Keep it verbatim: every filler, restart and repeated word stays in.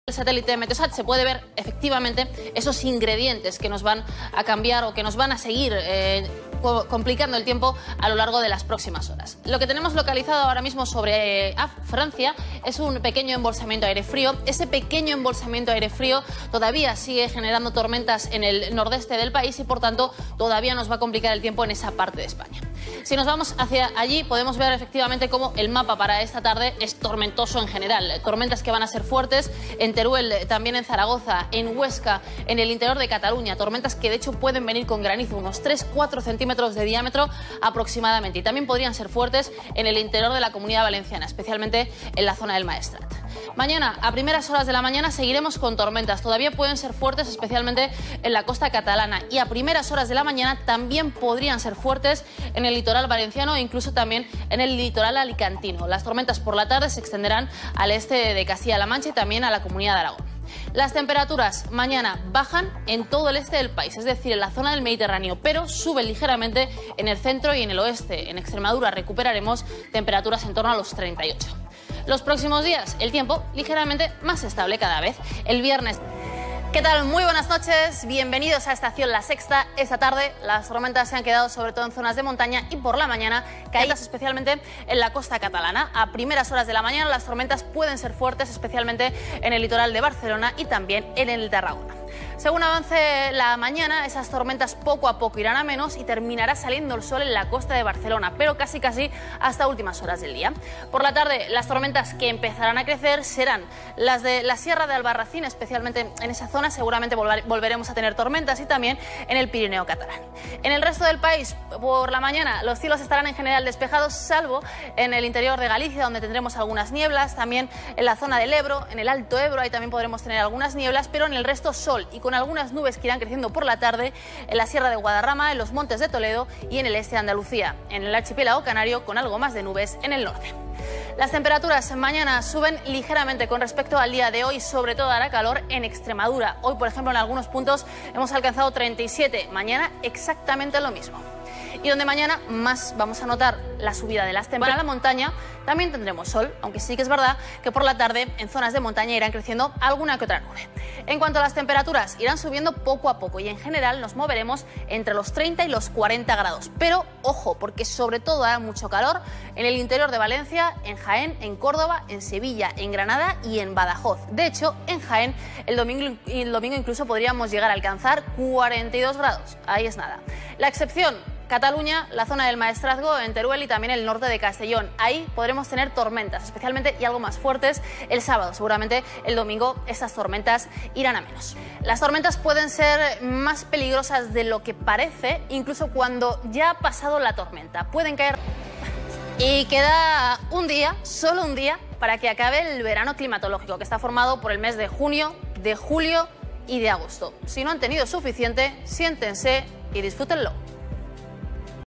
El satélite Meteosat se puede ver efectivamente esos ingredientes que nos van a cambiar o que nos van a seguir eh, complicando el tiempo a lo largo de las próximas horas. Lo que tenemos localizado ahora mismo sobre eh, Francia es un pequeño embolsamiento de aire frío. Ese pequeño embolsamiento de aire frío todavía sigue generando tormentas en el nordeste del país y por tanto todavía nos va a complicar el tiempo en esa parte de España. Si nos vamos hacia allí podemos ver efectivamente cómo el mapa para esta tarde es tormentoso en general. Tormentas que van a ser fuertes en Teruel, también en Zaragoza, en Huesca, en el interior de Cataluña. Tormentas que de hecho pueden venir con granizo, unos tres a cuatro centímetros de diámetro aproximadamente. Y también podrían ser fuertes en el interior de la Comunidad Valenciana, especialmente en la zona del Maestrat. Mañana, a primeras horas de la mañana, seguiremos con tormentas. Todavía pueden ser fuertes, especialmente en la costa catalana. Y a primeras horas de la mañana también podrían ser fuertes en el litoral valenciano e incluso también en el litoral alicantino. Las tormentas por la tarde se extenderán al este de Castilla-La Mancha y también a la Comunidad de Aragón. Las temperaturas mañana bajan en todo el este del país, es decir, en la zona del Mediterráneo, pero suben ligeramente en el centro y en el oeste. En Extremadura recuperaremos temperaturas en torno a los treinta y ocho. Los próximos días, el tiempo ligeramente más estable cada vez. El viernes... ¿Qué tal? Muy buenas noches, bienvenidos a Estación La Sexta. Esta tarde las tormentas se han quedado sobre todo en zonas de montaña y por la mañana caídas especialmente en la costa catalana. A primeras horas de la mañana las tormentas pueden ser fuertes, especialmente en el litoral de Barcelona y también en el Tarragona. Según avance la mañana, esas tormentas poco a poco irán a menos y terminará saliendo el sol en la costa de Barcelona, pero casi casi hasta últimas horas del día. Por la tarde, las tormentas que empezarán a crecer serán las de la Sierra de Albarracín, especialmente en esa zona seguramente volver, volveremos a tener tormentas y también en el Pirineo catalán. En el resto del país, por la mañana, los cielos estarán en general despejados, salvo en el interior de Galicia, donde tendremos algunas nieblas, también en la zona del Ebro, en el Alto Ebro, ahí también podremos tener algunas nieblas, pero en el resto sol y con algunas nubes que irán creciendo por la tarde en la Sierra de Guadarrama, en los montes de Toledo y en el este de Andalucía, en el archipiélago canario con algo más de nubes en el norte. Las temperaturas mañana suben ligeramente con respecto al día de hoy, sobre todo hará calor en Extremadura. Hoy, por ejemplo, en algunos puntos hemos alcanzado treinta y siete, mañana exactamente lo mismo. Y donde mañana más vamos a notar la subida de las temperaturas en la montaña, también tendremos sol, aunque sí que es verdad que por la tarde en zonas de montaña irán creciendo alguna que otra nube. En cuanto a las temperaturas, irán subiendo poco a poco y en general nos moveremos entre los treinta y los cuarenta grados. Pero ojo, porque sobre todo hará mucho calor en el interior de Valencia, en Jaén, en Córdoba, en Sevilla, en Granada y en Badajoz. De hecho, en Jaén el domingo, el domingo incluso podríamos llegar a alcanzar cuarenta y dos grados. Ahí es nada. La excepción... Cataluña, la zona del Maestrazgo, en Teruel y también el norte de Castellón. Ahí podremos tener tormentas, especialmente y algo más fuertes el sábado. Seguramente el domingo estas tormentas irán a menos. Las tormentas pueden ser más peligrosas de lo que parece, incluso cuando ya ha pasado la tormenta. Pueden caer... Y queda un día, solo un día, para que acabe el verano climatológico, que está formado por el mes de junio, de julio y de agosto. Si no han tenido suficiente, siéntense y disfrútenlo.